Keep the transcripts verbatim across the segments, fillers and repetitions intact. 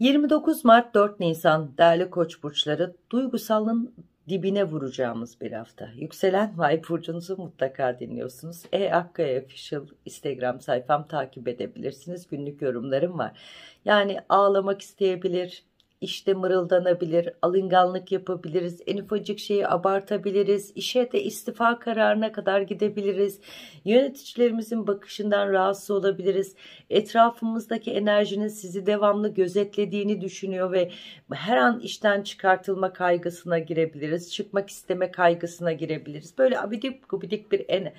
yirmi dokuz Mart dört Nisan değerli Koç burçları, duygusalın dibine vuracağımız bir hafta. Yükselen Ay burcunuzu mutlaka dinliyorsunuz. E Akkaya Official Instagram sayfam takip edebilirsiniz. Günlük yorumlarım var. Yani ağlamak isteyebilir, işte mırıldanabilir, alınganlık yapabiliriz, en ufacık şeyi abartabiliriz, işe de istifa kararına kadar gidebiliriz, yöneticilerimizin bakışından rahatsız olabiliriz, etrafımızdaki enerjinin sizi devamlı gözetlediğini düşünüyor ve her an işten çıkartılma kaygısına girebiliriz, çıkmak isteme kaygısına girebiliriz. Böyle abidik gubidik bir, en,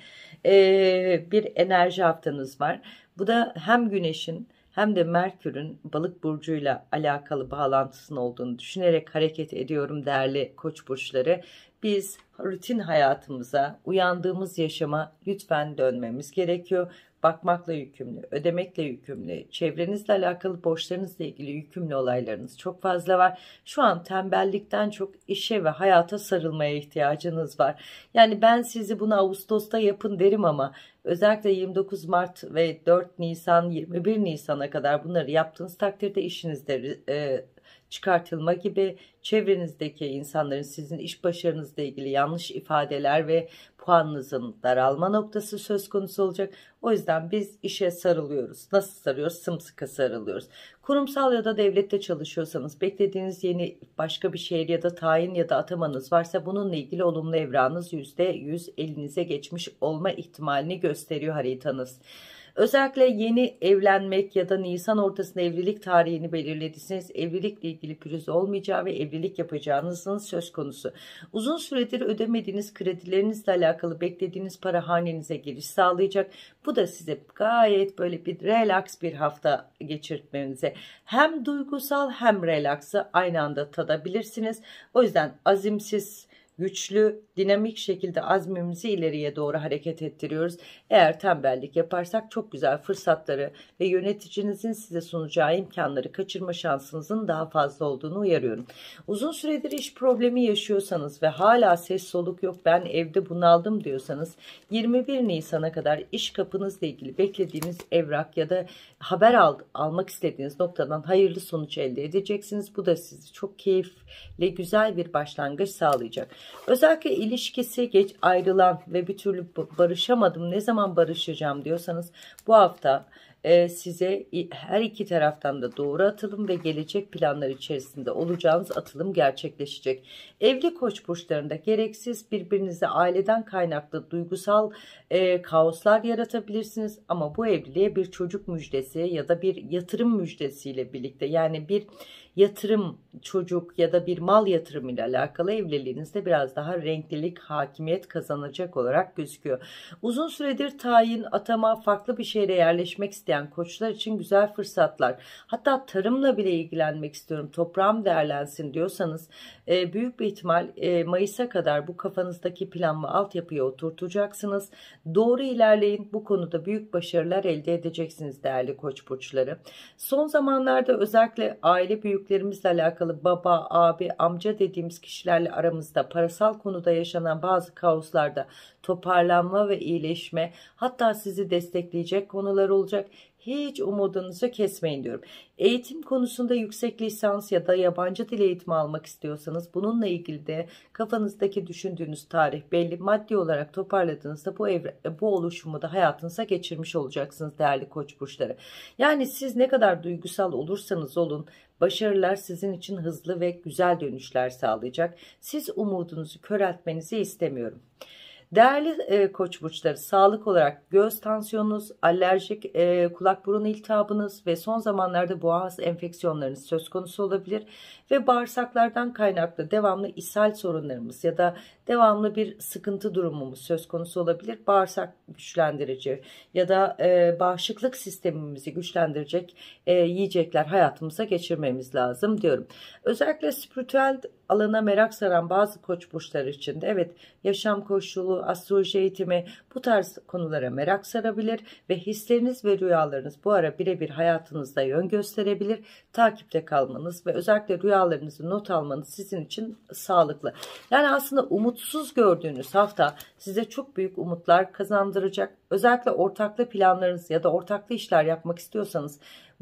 e, bir enerji haftanız var. Bu da hem Güneş'in hem de Merkür'ün Balık burcuyla alakalı bağlantısının olduğunu düşünerek hareket ediyorum değerli Koç burçları. Biz rutin hayatımıza, uyandığımız yaşama lütfen dönmemiz gerekiyor. Bakmakla yükümlü, ödemekle yükümlü, çevrenizle alakalı borçlarınızla ilgili yükümlü olaylarınız çok fazla var. Şu an tembellikten çok işe ve hayata sarılmaya ihtiyacınız var. Yani ben sizi bunu Ağustos'ta yapın derim ama özellikle yirmi dokuz Mart ve dört Nisan, yirmi bir Nisan'a kadar bunları yaptığınız takdirde işinizde e, çıkartılma gibi, çevrenizdeki insanların sizin iş başarınızla ilgili yanlış ifadeler ve puanınızın daralma noktası söz konusu olacak. O yüzden biz işe sarılıyoruz. Nasıl sarıyoruz? Sımsıkı sarılıyoruz. Kurumsal ya da devlette çalışıyorsanız, beklediğiniz yeni başka bir şehir ya da tayin ya da atamanız varsa bununla ilgili olumlu evranız yüzde yüz elinize geçmiş olma ihtimalini gösteriyor haritanız. Özellikle yeni evlenmek ya da Nisan ortasında evlilik tarihini belirlediyseniz evlilikle ilgili pürüz olmayacağı ve evlilik yapacağınızın söz konusu. Uzun süredir ödemediğiniz kredilerinizle alakalı beklediğiniz para hanenize giriş sağlayacak. Bu da size gayet böyle bir relax bir hafta geçirtmenize, hem duygusal hem relaxı aynı anda tadabilirsiniz. O yüzden azimsiz, güçlü, dinamik şekilde azmimizi ileriye doğru hareket ettiriyoruz. Eğer tembellik yaparsak çok güzel fırsatları ve yöneticinizin size sunacağı imkanları kaçırma şansınızın daha fazla olduğunu uyarıyorum. Uzun süredir iş problemi yaşıyorsanız ve hala ses soluk yok, ben evde bunaldım diyorsanız, yirmi bir Nisan'a kadar iş kapınızla ilgili beklediğiniz evrak ya da haber al, almak istediğiniz noktadan hayırlı sonuç elde edeceksiniz. Bu da sizi çok keyifli, güzel bir başlangıç sağlayacak. Özellikle ilişkisi geç ayrılan ve bir türlü barışamadım, ne zaman barışacağım diyorsanız, bu hafta e, size her iki taraftan da doğru atılım ve gelecek planlar içerisinde olacağınız atılım gerçekleşecek. Evli Koç burçlarında gereksiz birbirinize aileden kaynaklı duygusal e, kaoslar yaratabilirsiniz ama bu evliliğe bir çocuk müjdesi ya da bir yatırım müjdesiyle birlikte, yani bir yatırım, çocuk ya da bir mal yatırımı ile alakalı evliliğinizde biraz daha renklilik, hakimiyet kazanacak olarak gözüküyor. Uzun süredir tayin, atama, farklı bir şehre yerleşmek isteyen koçlar için güzel fırsatlar. Hatta tarımla bile ilgilenmek istiyorum, toprağım değerlensin diyorsanız e, büyük bir ihtimal e, Mayıs'a kadar bu kafanızdaki plan ve altyapıya oturtacaksınız. Doğru ilerleyin, bu konuda büyük başarılar elde edeceksiniz değerli Koç burçları. Son zamanlarda özellikle aile büyüklerimizle alakalı, baba, abi, amca dediğimiz kişilerle aramızda parasal konuda yaşanan bazı kaoslarda toparlanma ve iyileşme, hatta sizi destekleyecek konular olacak. Hiç umudunuzu kesmeyin diyorum. Eğitim konusunda yüksek lisans ya da yabancı dil eğitimi almak istiyorsanız, bununla ilgili de kafanızdaki düşündüğünüz tarih belli. Maddi olarak toparladığınızda bu evre, bu oluşumu da hayatınıza geçirmiş olacaksınız değerli Koç burçları. Yani siz ne kadar duygusal olursanız olun, başarılar sizin için hızlı ve güzel dönüşler sağlayacak. Siz umudunuzu köreltmenizi istemiyorum. Değerli e, Koç burçları, sağlık olarak göz tansiyonunuz, alerjik e, kulak burun iltihabınız ve son zamanlarda boğaz enfeksiyonlarınız söz konusu olabilir ve bağırsaklardan kaynaklı devamlı ishal sorunlarımız ya da devamlı bir sıkıntı durumumuz söz konusu olabilir. Bağırsak güçlendirici ya da e, bağışıklık sistemimizi güçlendirecek e, yiyecekler hayatımıza geçirmemiz lazım diyorum. Özellikle spiritüel alana merak saran bazı Koç burçları için de evet, yaşam koşulu, astroloji eğitimi, bu tarz konulara merak sarabilir ve hisleriniz ve rüyalarınız bu ara birebir hayatınızda yön gösterebilir. Takipte kalmanız ve özellikle rüyalarınızı not almanız sizin için sağlıklı. Yani aslında umutsuz gördüğünüz hafta size çok büyük umutlar kazandıracak. Özellikle ortaklı planlarınız ya da ortaklı işler yapmak istiyorsanız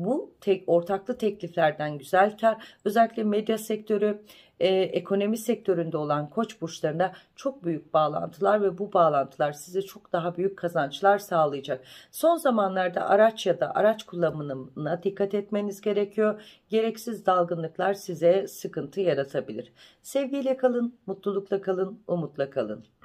Bu tek, ortaklı tekliflerden güzel kar, özellikle medya sektörü, e, ekonomi sektöründe olan koç burçlarında çok büyük bağlantılar ve bu bağlantılar size çok daha büyük kazançlar sağlayacak. Son zamanlarda araç ya da araç kullanımına dikkat etmeniz gerekiyor. Gereksiz dalgınlıklar size sıkıntı yaratabilir. Sevgiyle kalın, mutlulukla kalın, umutla kalın.